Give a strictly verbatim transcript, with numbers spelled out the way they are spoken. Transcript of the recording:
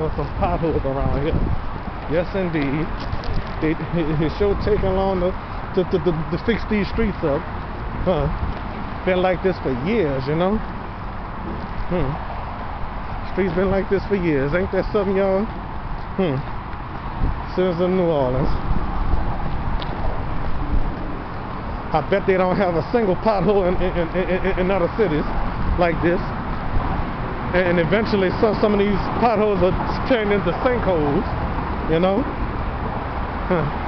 having some potholes around here. Yes, indeed. They, it sure taking long to, to, to, to, to fix these streets up. Huh. Been like this for years, you know? Hmm. Streets been like this for years. Ain't that something, y'all? Hmm. Citizens of New Orleans. I bet they don't have a single pothole in, in, in, in other cities like this. And eventually some, some of these potholes are turned into sinkholes, you know? Huh.